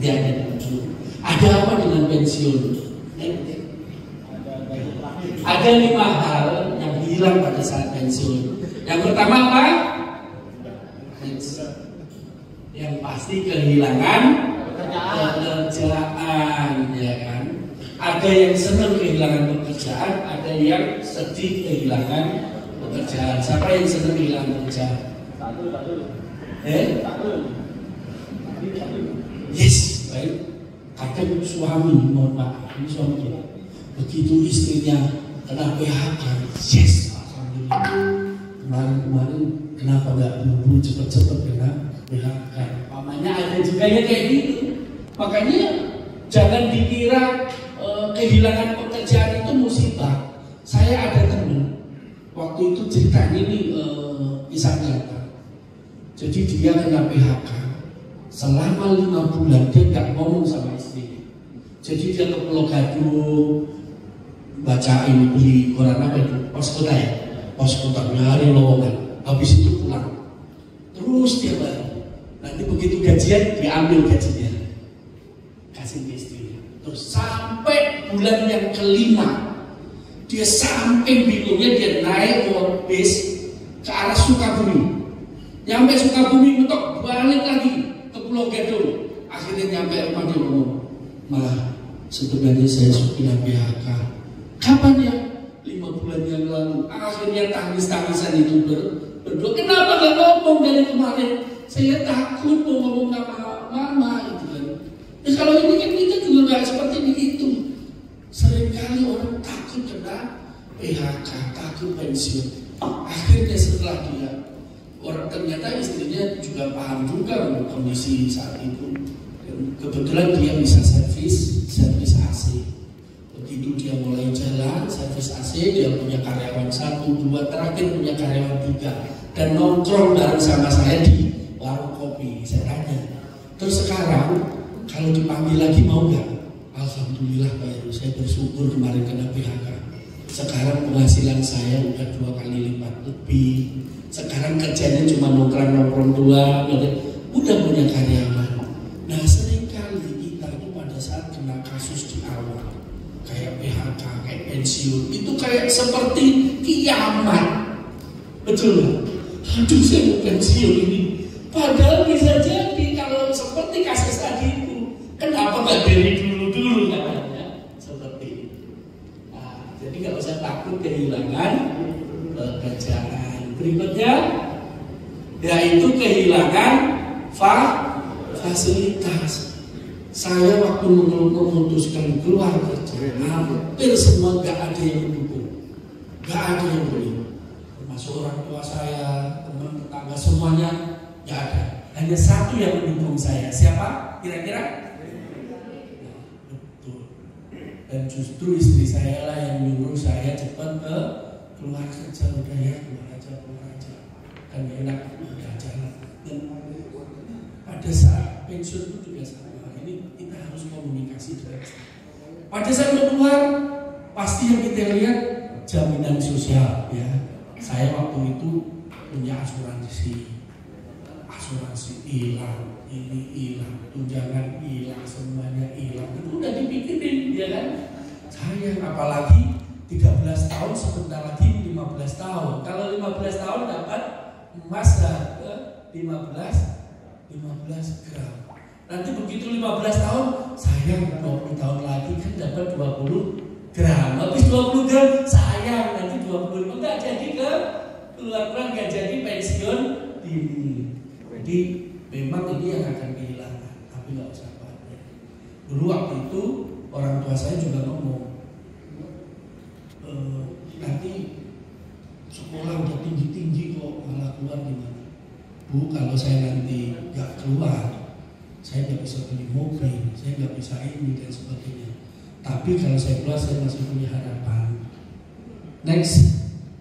nanti ada dulu. Ada apa dengan pensiun? Ada 5 hal yang hilang pada saat pensiun. Yang pertama apa? Yang pasti kehilangan pekerjaan, ya kan? Ada yang senang kehilangan pekerjaan, ada yang sedih kehilangan pekerjaan. Siapa yang senang kehilangan pekerjaan? Yes, baik. Kadang suami, mohon maaf, ini suami kita. Begitu istrinya kena PHK, yes, alhamdulillah. Kemarin kenapa nggak buru-buru cepet-cepet kena PHK? Pamannya ada juga ya kayak gitu. Makanya jangan dikira kehilangan pekerjaan itu musibah. Saya ada teman waktu itu ceritanya ini kisah nyata. Jadi dia kena PHK selama 5 bulan dia nggak ngomong sama istrinya. Jadi dia ke Pulau Gadung baca ini, beli koran apa itu, pos kota ya, pos kota nyari lowongan. Habis itu pulang, terus dia balik. Nanti begitu gajian diambil gajinya, kasih ke istrinya. Terus sampai bulan yang kelima dia sampai bingungnya, dia naik bis ke arah Sukabumi. Nyampe Sukabumi mentok balik lagi ke Pulau Gadung. Akhirnya nyampe rumah dia ngomong, malah sebenarnya saya sudah PHK. Kapan ya? 5 bulan yang lalu. Akhirnya tangis-tangisan itu berdua. Kenapa gak ngomong dari kemarin? Saya takut mau ngomong sama mama gitu kan. Ya kalau ini kan kita juga gak seperti itu. Seringkali orang takut kena PHK, takut pensiun. Akhirnya setelah dia, orang ternyata istrinya juga paham juga kondisi saat itu. Kebetulan dia bisa servis AC. Begitu dia mulai jalan servis AC, dia punya karyawan 1, 2, terakhir punya karyawan 3, dan nongkrong bareng sama saya di warung kopi. Saya tanya, terus sekarang kalau dipanggil lagi mau nggak? Alhamdulillah Pak Heru, saya bersyukur kemarin kena PHK. Sekarang penghasilan saya udah 2 kali lipat lebih. Sekarang kerjanya cuma nongkrong doang, udah punya karyawan. Nah seringkali kita itu pada saat kena kasus di awal, kayak PHK, kayak pensiun, itu kayak seperti kiamat. Betul? Aduh saya mau pensiun ini. Padahal bisa jadi kalau seperti kasus tadi itu, kenapa nggak dari dulu katanya seperti itu. Nah, jadi nggak usah takut kehilangan pekerjaan. Berikutnya, yaitu kehilangan fasilitas. Saya waktu memutuskan keluar kerja, hampir semua gak ada yang mendukung, gak ada yang beli. Termasuk orang tua saya, teman tetangga, semuanya gak ada. Hanya satu yang mendukung saya. Siapa? Kira-kira? Betul. Dan justru istri saya lah yang nyuruh saya cepat keluar kerja. Udah ya, keluar aja. Kan enak, udah jalan. Dan pada saat pensiun itu juga sama. Ini kita harus komunikasi dengan. Pada saat mau keluar, pasti yang kita lihat jaminan sosial ya. Saya waktu itu punya asuransi hilang, ini hilang, tunjangan hilang, semuanya hilang. Itu udah dipikirin ya kan. Saya apalagi 13 tahun, sebentar lagi 15 tahun. Kalau 15 tahun dapat emas ke 15 gram. Nanti begitu 15 tahun, sayang 20 tahun lagi kan dapat 20 gram. Habis 20 gram, sayang nanti 20 enggak jadi ke keluar enggak jadi pensiun dini. Jadi memang ini yang akan kehilangan, tapi nggak usah khawatir. Dulu waktu itu orang tua saya juga ngomong, nanti sekolah udah tinggi kok malah keluar gimana? Bu, kalau saya nanti nggak keluar, saya nggak bisa beli mobil, saya nggak bisa ini dan sebagainya. Tapi kalau saya keluar, saya masih punya harapan. Next,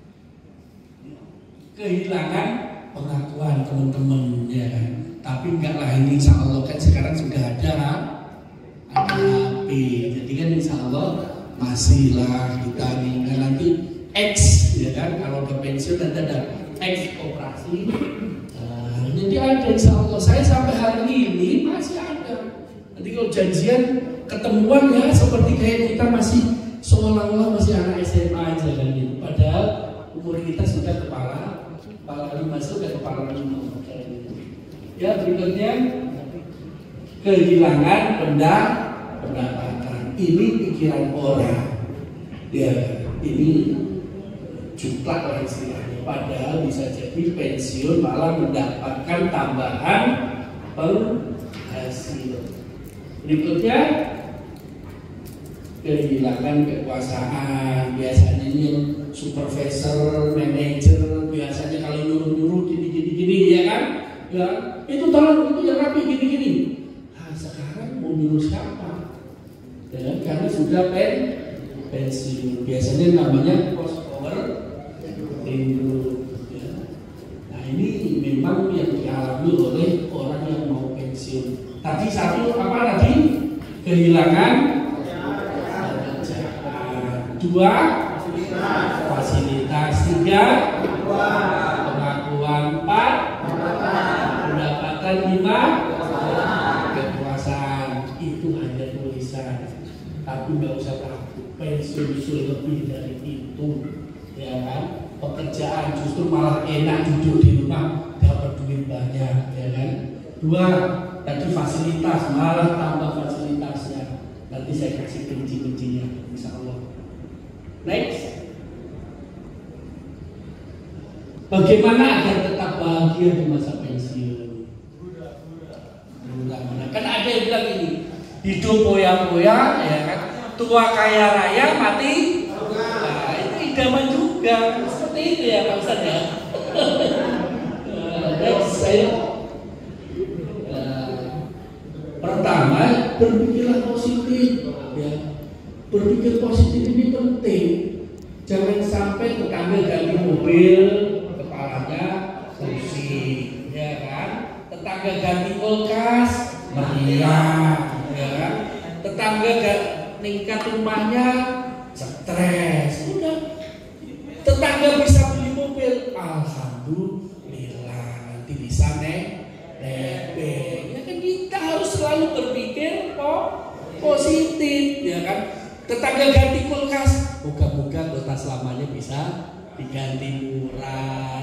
kehilangan pengakuan teman-teman ya kan. Tapi enggak lah, ini insya Allah kan sekarang sudah ada HP. Jadi kan insya Allah masih lah kita nih. Dan nanti X ya kan, kalau ke pensiun nanti ada X operasi. Jadi ada insya Allah. Saya sampai hari ini masih ada. Dan Jadi kalau janjian ketemuan ya seperti kayak kita masih seolah-olah masih anak SMA aja kan gitu. Padahal umur kita sudah kepala 5 sudah kepala 5 gitu. Ya berikutnya kehilangan pendapatan. Ini pikiran orang. Ya ini juklak lah istilahnya. Padahal bisa jadi pensiun malah mendapatkan tambahan penghasilan. Berikutnya kehilangan kekuasaan. Biasanya ini supervisor, manajer, biasanya kalau nyuruh-nyuruh gini ya kan, ya itu tolong itu yang rapi gini-gini. Nah, sekarang mau nyuruh siapa? Ya, karena sudah pensiun. Biasanya namanya post power dulu. Ya. Nah ini memang yang dialami oleh orang yang mau pensiun. Tadi satu apa tadi? Kehilangan pekerjaan. 2 fasilitas. 3 pengakuan. 4 pendapatan. 5 kekuasaan. Itu hanya tulisan, tapi nggak usah takut. Pensiun lebih dari itu, ya kan? Pekerjaan justru malah enak, duduk di rumah dapat duit banyak, ya kan? 2 tadi fasilitas, malah tambah fasilitasnya. Nanti saya kasih kunci-kuncinya, insya Allah. Next, bagaimana agar tetap bahagia di masa pensiun? Mudah-mudahan. Kan ada yang bilang ini, hidup poya-poya, ya kan? Tua kaya raya, mati. Nah, itu idaman juga. Seperti itu ya Pak Ustadz ya. Next, saya pertama berpikirlah positif, ya. Berpikir positif ini penting. Jangan sampai tetangga ganti mobil, kepalanya pusing, ya kan? Tetangga ganti kulkas, meriah, ya kan? Tetangga meningkat rumahnya, stres. Udah. Tetangga bisa beli mobil, alhamdulillah, nanti bisa nebeng. Ya kan kita harus selalu berpikir positif, ya kan? Tetangga ganti kulkas, moga-moga kulkas lamanya bisa diganti murah.